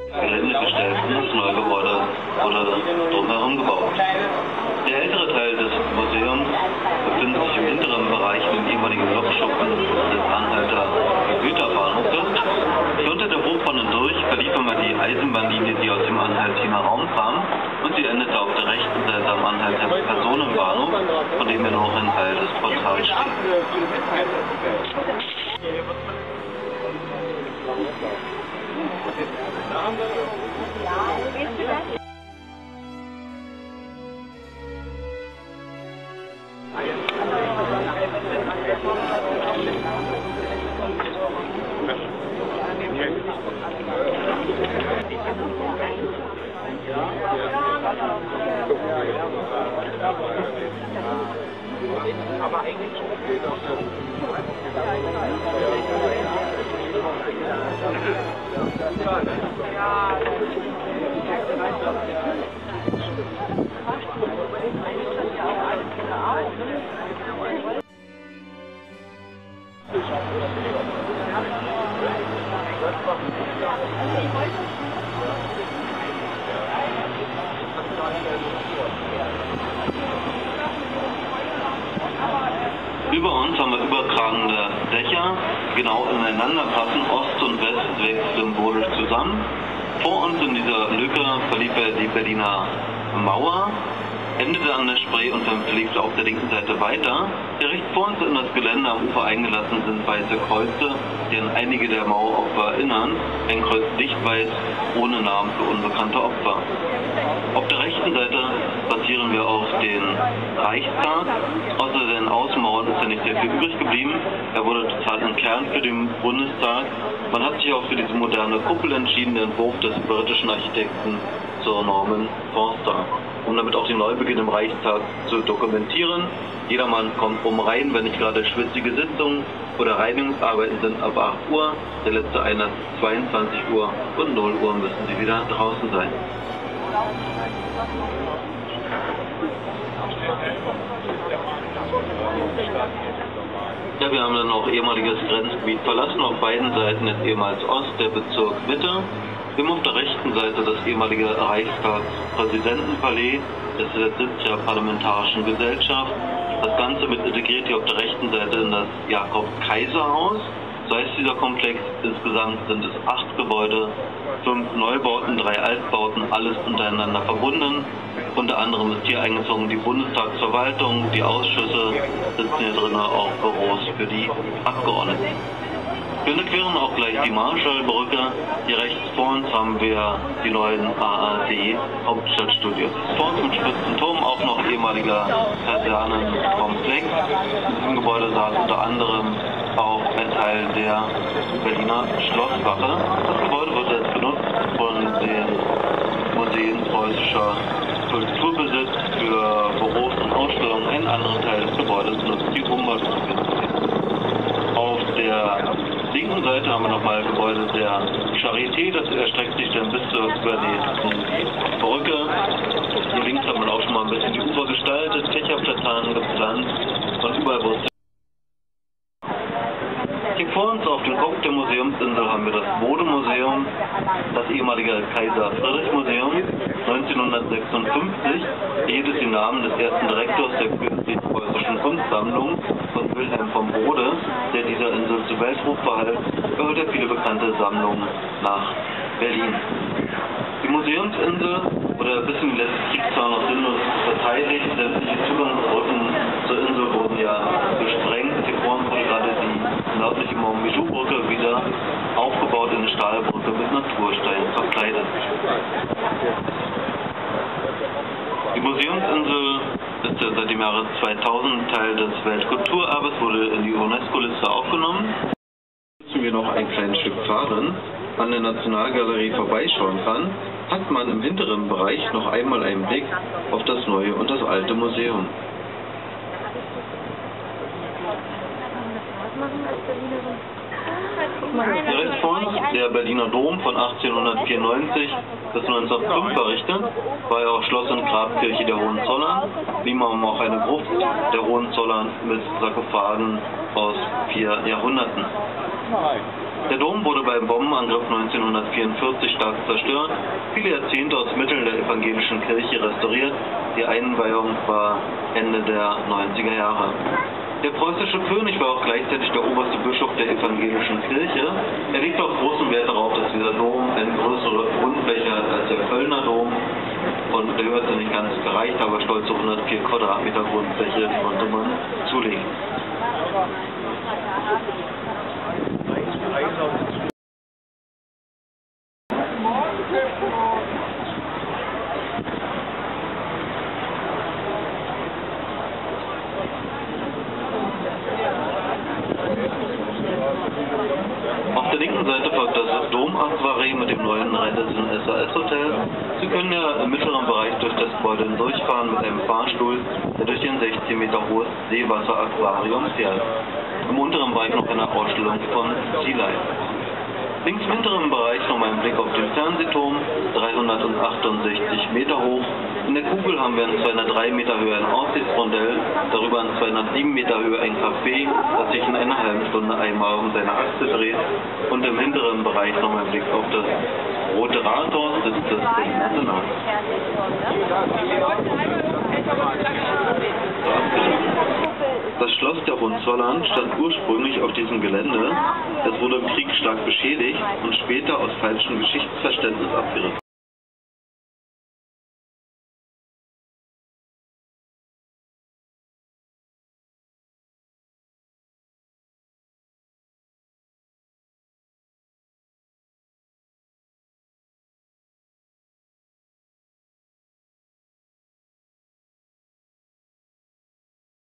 Gelände gestellt und das Neugebäude wurde drumherum gebaut. Der ältere Teil des Museums befindet sich im hinteren Bereich im ehemaligen Lokschuppen des Anhalter Güterbahnhofes. Hier unter der Hochbahn durch verlief immer die Eisenbahnlinie, die aus dem Anhaltiner Raum kam, und sie endete auf der rechten Seite am Anhalter Personenbahnhof, von dem hier noch ein Teil des Portals steht. Aber eigentlich Über uns haben wir überkragende Dächer, genau ineinander passen, Ost und West wächst symbolisch zusammen. Vor uns in dieser Lücke verlief die Berliner Mauer, endete an der Spree und dann verlief auf der linken Seite weiter. Direkt vor uns in das Gelände am Ufer eingelassen sind weiße Kreuze, die an einige der Maueropfer erinnern. Ein Kreuz dicht weiß, ohne Namen für unbekannte Opfer. Auf der rechten Seite passieren wir auf den Reichstag. Außer den Außenmauern ist ja nicht sehr viel übrig geblieben. Er wurde total entkernt für den Bundestag. Man hat sich auch für diese moderne Kuppel entschieden, der Entwurf des britischen Architekten Sir Norman Foster, um damit auch den Neubeginn im Reichstag zu dokumentieren. Jedermann kommt rein, wenn nicht gerade schwitzige Sitzungen oder Reinigungsarbeiten sind, ab 8 Uhr. Der letzte Einlass 22 Uhr und 0 Uhr müssen Sie wieder draußen sein. Ja, wir haben dann auch ehemaliges Grenzgebiet verlassen, auf beiden Seiten ist ehemals Ost, der Bezirk Mitte. Wir haben auf der rechten Seite das ehemalige Reichstagspräsidentenpalais, das ist der Sitz der Parlamentarischen Gesellschaft. Das Ganze wird integriert hier auf der rechten Seite in das Jakob-Kaiser-Haus. So heißt dieser Komplex. Insgesamt sind es 8 Gebäude, 5 Neubauten, 3 Altbauten, alles untereinander verbunden. Unter anderem ist hier eingezogen die Bundestagsverwaltung, die Ausschüsse, sitzen hier drin auch Büros für die Abgeordneten. Wir durchqueren auch gleich die Marschallbrücke. Hier rechts vor uns haben wir die neuen ARD Hauptstadtstudios. Vor uns mit spitzen Turm auch noch ehemaliger Kasernenkomplex. In diesem Gebäude saß unter anderem auch ein Teil der Berliner Schlosswache. Das Gebäude wird jetzt benutzt von den Museen preußischer Kulturbesitz für Büros und Ausstellungen. Ein anderer Teil des Gebäudes nutzt die Humboldt-Universität. Auf der linken Seite haben wir nochmal Gebäude der Charité, das erstreckt sich dann bis zur übernächsten Brücke. Hier links hat man auch schon mal ein bisschen die Ufer gestaltet, Fächerplatanen gepflanzt und überall wo es hier vor uns auf dem Kopf der Museumsinsel haben wir das Modemuseum, das ehemalige Kaiser-Friedrich-Museum, 1956 erhielt es den Namen des ersten Direktors der Preußischen Kunstsammlung von Wilhelm von Bode, der dieser Insel zu Weltruf verhalf, gehört er viele bekannte Sammlungen nach Berlin. Die Museumsinsel wurde bis in die letzten Kriegsjahren noch sinnlos verteidigt, sämtliche Zugangsbrücken zur Insel wurden ja gesprengt. Hier vorne wurde gerade die nördliche Montmichou-Brücke wieder aufgebaut in eine Stahlbrücke mit Naturstein verkleidet. Die Museumsinsel ist ja seit dem Jahre 2000 Teil des Weltkulturerbes, wurde in die UNESCO-Liste aufgenommen. Wenn wir noch ein kleines Stück fahren, an der Nationalgalerie vorbeischauen kann, hat man im hinteren Bereich noch einmal einen Blick auf das neue und das alte Museum. Hier rechts vor uns der Berliner Dom von 1894 bis 1905 errichtet, war ja auch Schloss und Grabkirche der Hohenzollern, wie man auch eine Gruft der Hohenzollern mit Sarkophagen aus 4 Jahrhunderten. Der Dom wurde beim Bombenangriff 1944 stark zerstört, viele Jahrzehnte aus Mitteln der evangelischen Kirche restauriert. Die Einweihung war Ende der 90er Jahre. Der preußische König war auch gleichzeitig der oberste Bischof der evangelischen Kirche. Er legte auch großen Wert darauf, dass dieser Dom eine größere Grundfläche hat als der Kölner Dom. Und der hört nicht ganz gereicht, aber stolze 104 Quadratmeter Grundfläche konnte man zulegen. Auf der linken Seite folgt das Dom-Aquarell mit dem neuen Radisson SAS Hotel. Sie können ja im mittleren Bereich durch das Gebäude durchfahren mit einem Fahrstuhl, der durch ein 16 Meter hohes Seewasser-Aquarium fährt. Im unteren Bereich noch eine Ausstellung von Sea Life. Links im hinteren Bereich noch ein Blick auf den Fernsehturm, 368 Meter hoch. In der Kugel haben wir in 203 Meter Höhe ein Aussichtsrondell, darüber in 207 Meter Höhe ein Café, das sich in einer halben Stunde einmal um seine Achse dreht. Und im hinteren Bereich noch ein Blick auf das Rote Rathaus, das ist das National. Das Schloss der Hohenzollern stand ursprünglich auf diesem Gelände. Das wurde im Krieg stark beschädigt und später aus falschem Geschichtsverständnis abgerissen.